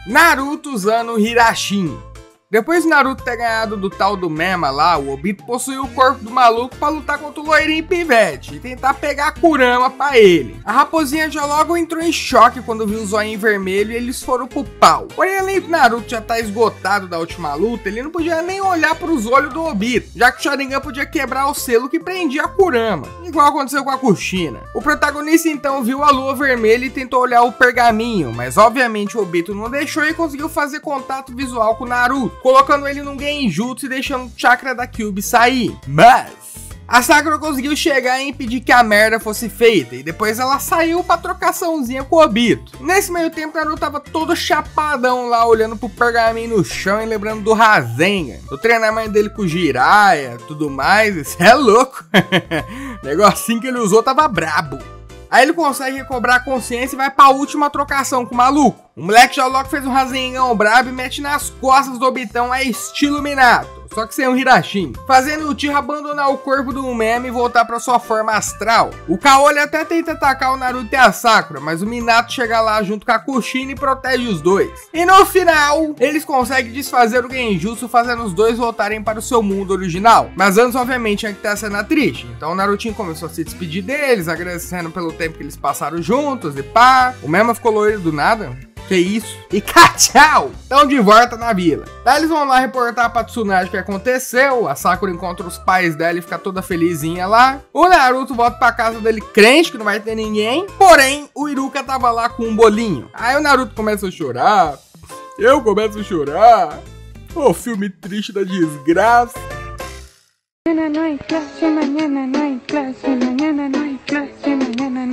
Naruto usando o Hirashin. Depois de Naruto ter ganhado do tal do Mema lá, o Obito possuiu o corpo do maluco pra lutar contra o loirinho pivete e tentar pegar a Kurama pra ele. A raposinha já logo entrou em choque quando viu o zoinho vermelho e eles foram pro pau. Porém, além do Naruto já tá esgotado da última luta, ele não podia nem olhar pros olhos do Obito, já que o Sharingan podia quebrar o selo que prendia a Kurama, igual aconteceu com a Kushina. O protagonista então viu a lua vermelha e tentou olhar o pergaminho, mas obviamente o Obito não deixou e conseguiu fazer contato visual com o Naruto, colocando ele num genjutsu e deixando o chakra da Kyuubi sair. Mas a Sakura conseguiu chegar e impedir que a merda fosse feita, e depois ela saiu pra trocaçãozinha com o Obito. Nesse meio tempo, Naruto tava todo chapadão lá, olhando pro pergaminho no chão e lembrando do Rasengan, do treinamento dele com o Jiraiya, tudo mais. Isso é louco. Negocinho que ele usou tava brabo. Aí ele consegue recobrar a consciência e vai pra última trocação com o maluco. O moleque já logo fez um Rasengan brabo e mete nas costas do Obitão a estilo Minato, só que sem um Hirashin, fazendo o Tiro abandonar o corpo do Mema e voltar pra sua forma astral. O Kaoli até tenta atacar o Naruto e a Sakura, mas o Minato chega lá junto com a Kushina e protege os dois. E no final, eles conseguem desfazer o genjutsu, fazendo os dois voltarem para o seu mundo original. Mas antes, obviamente, tinha que ter a cena triste. Então o Narutinho começou a se despedir deles, agradecendo pelo tempo que eles passaram juntos e pá. O Mema ficou loiro do nada. Que isso? E tchau! Estão de volta na vila. Daí eles vão lá reportar pra Tsunade o que aconteceu. A Sakura encontra os pais dela e fica toda felizinha lá. O Naruto volta pra casa dele crente que não vai ter ninguém. Porém, o Iruka tava lá com um bolinho. Aí o Naruto começa a chorar. Eu começo a chorar. Ô, filme triste da desgraça. Mañana no hay clase, mañana no hay clase, mañana no hay clase, mañana no